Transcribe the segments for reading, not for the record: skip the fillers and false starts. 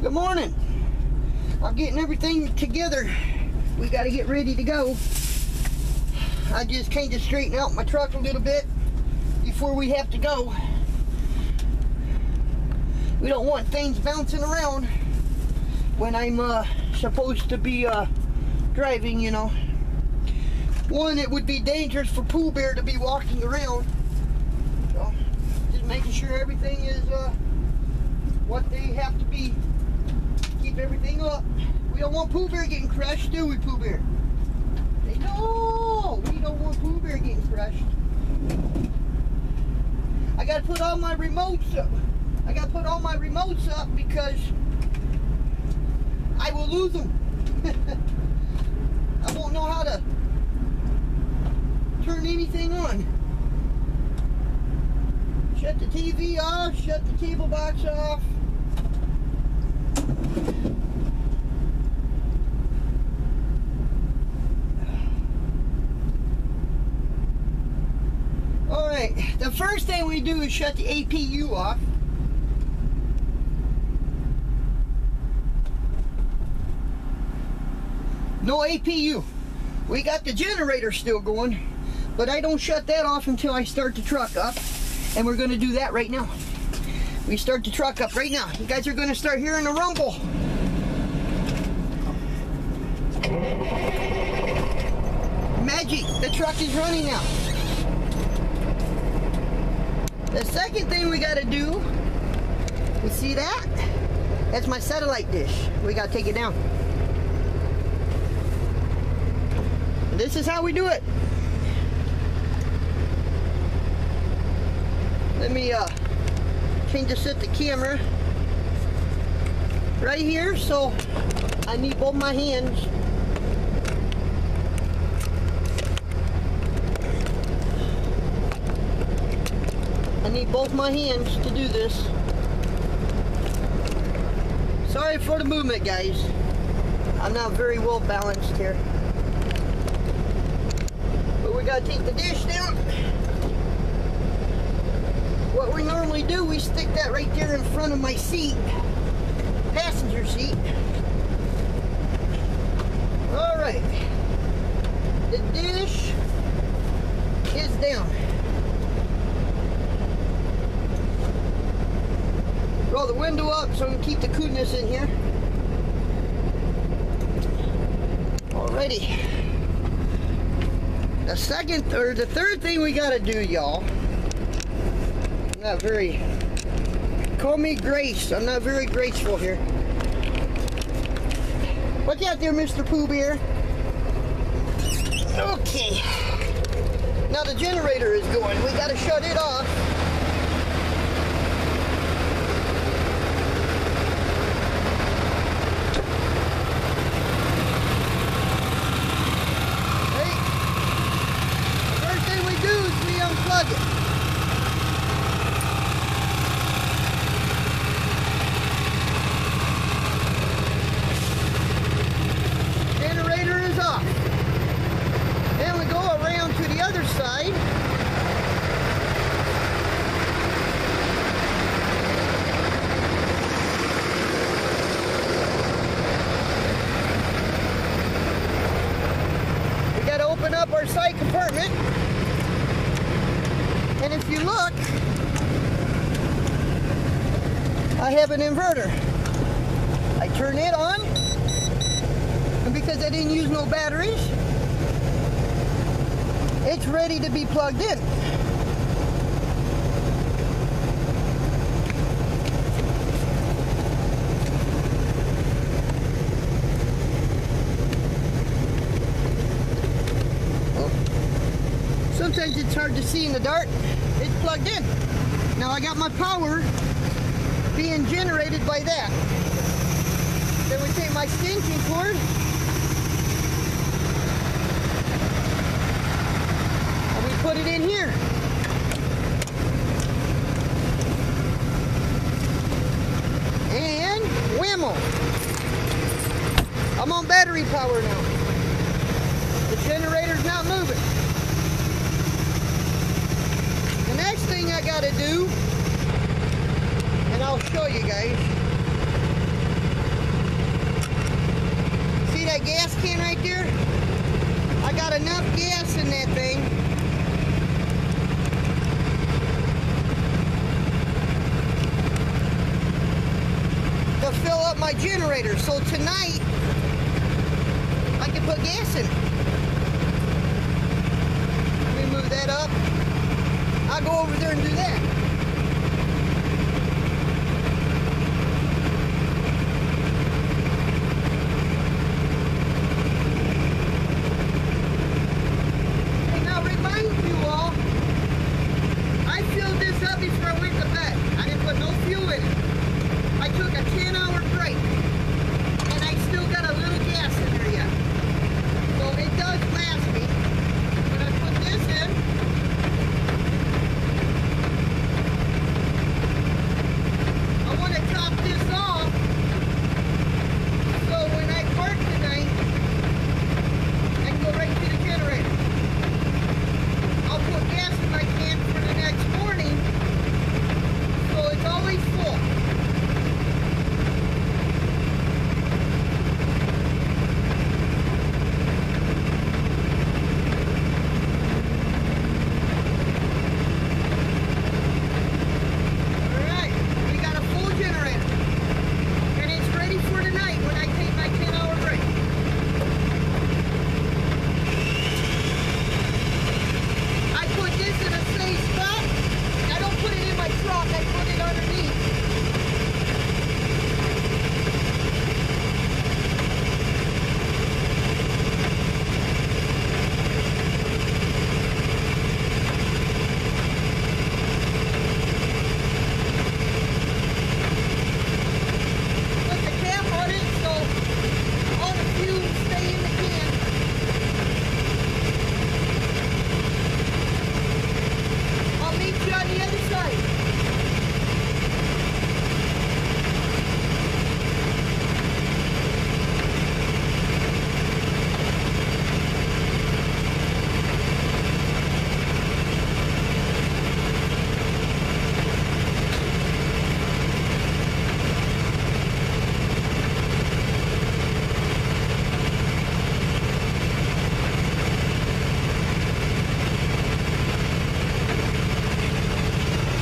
Good morning. I'm getting everything together. We got to get ready to go. I just kind of straighten out my truck a little bit before we have to go. We don't want things bouncing around when I'm supposed to be driving, you know. One, it would be dangerous for Pooh Bear to be walking around. So, just making sure everything is what they have to be. Keep everything up. We don't want Pooh Bear getting crushed, do we, Pooh Bear? No, we don't want Pooh Bear getting crushed. I gotta put all my remotes up. I gotta put all my remotes up because I will lose them. I won't know how to turn anything on. Shut the TV off, shut the cable box off. Alright, the first thing we do is shut the APU off. No APU. We got the generator still going, but I don't shut that off until I start the truck up, and we're going to do that right now. We start the truck up right now. You guys are going to start hearing a rumble. Magic, the truck is running now. The second thing we got to do, you see that? That's my satellite dish. We got to take it down. This is how we do it. Let me change to set the camera right here, so I need both my hands. I need both my hands to do this. Sorry for the movement, guys. I'm not very well balanced here. But we gotta take the dish down. What we normally do, we stick that right there in front of my seat, passenger seat. All right, the dish is down. Roll the window up so we can keep the coolness in here. Alrighty. The second or the third thing we gotta do, y'all. I'm not very, call me Grace. I'm not very graceful here. What's out there, Mr. Pooh Bear? Okay. Now the generator is going. We gotta shut it off. Generator is off. Then we go around to the other side. We got to open up our side compartment. And if you look, I have an inverter. I turn it on, and because I didn't use no batteries, it's ready to be plugged in. Sometimes it's hard to see in the dark. It's plugged in. Now I got my power being generated by that. Then we take my extension cord and we put it in here. And whammo! I'm on battery power now. The generator's not moving. The next thing I gotta do, and I'll show you guys, enough gas in that thing to fill up my generator. So tonight, I can put gas in it. Let me move that up. I'll go over there and do that. Before I went to bed, I didn't put no fuel in it. I took a 10-hour break, and I still got a little gas in there yet. So it does last me. When I put this in, I want to top this off, so when I park tonight, I can go right to the generator. I'll put gas in my can for the next morning, so it's always full. Alright, we got a full generator. And it's ready for tonight when I take my 10-hour break. I put this in a safe spot. I don't put it in my truck, I put it underneath. Put the cap on it so all the fumes stay in the can. I'll meet you on the other side.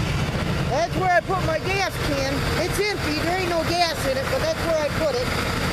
That's where I put my gas can. It's empty, there ain't no gas in it, but that's where I put it.